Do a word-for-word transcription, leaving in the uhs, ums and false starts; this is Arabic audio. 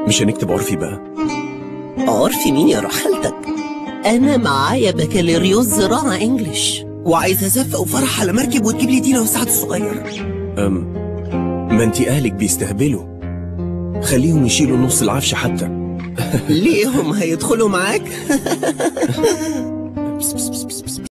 مش هنكتب عرفي بقى؟ عرفي مين يا روح خالتك؟ انا معايا بكالوريوس زراعة انجليش، وعايزة ازفق وفرح على مركب وتجيب لي دينا وسعد الصغير. أم ما انتي اهلك بيستهبلوا، خليهم يشيلوا نص العفش حتى. ليه هم هيدخلوا معاك؟